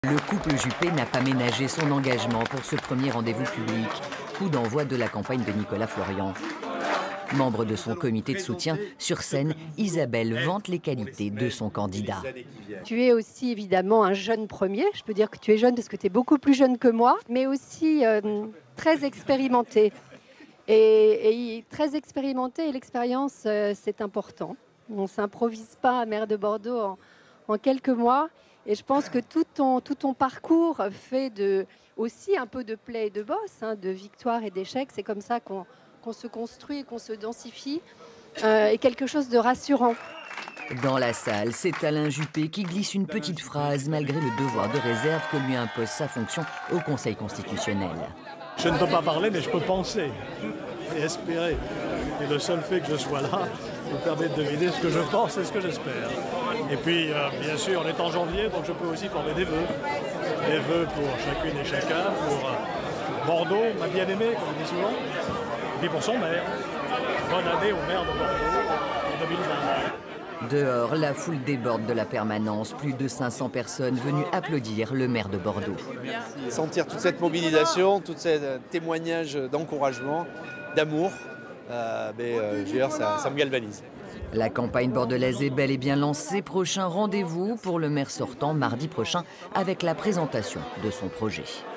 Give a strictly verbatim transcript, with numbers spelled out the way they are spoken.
Le couple Juppé n'a pas ménagé son engagement pour ce premier rendez-vous public, coup d'envoi de la campagne de Nicolas Florian. Membre de son comité de soutien, sur scène, Isabelle vante les qualités de son candidat. Tu es aussi évidemment un jeune premier, je peux dire que tu es jeune parce que tu es beaucoup plus jeune que moi, mais aussi euh, très expérimenté. Et, et très expérimenté, et l'expérience, euh, c'est important. On ne s'improvise pas maire de Bordeaux en, en quelques mois. Et je pense que tout ton, tout ton parcours fait de, aussi un peu de plaies et de bosses, hein, de victoires et d'échecs. C'est comme ça qu'on qu'on se construit et qu'on se densifie, euh, et quelque chose de rassurant. Dans la salle, c'est Alain Juppé qui glisse une petite phrase malgré le devoir de réserve que lui impose sa fonction au Conseil constitutionnel. Je ne peux pas parler, mais je peux penser et espérer. Et le seul fait que je sois là me permet de deviner ce que je pense et ce que j'espère. Et puis, euh, bien sûr, on est en janvier, donc je peux aussi former des vœux. Des vœux pour chacune et chacun, pour euh, Bordeaux, ma bien-aimée, comme on dit souvent, et puis pour son maire. Bonne année au maire de Bordeaux en deux mille vingt. Dehors, la foule déborde de la permanence. Plus de cinq cents personnes venues applaudir le maire de Bordeaux. Sentir toute cette mobilisation, tous ces témoignages d'encouragement, d'amour, euh, ben, euh, je veux dire, ça, ça me galvanise. La campagne bordelaise est bel et bien lancée. Prochain rendez-vous pour le maire sortant mardi prochain avec la présentation de son projet.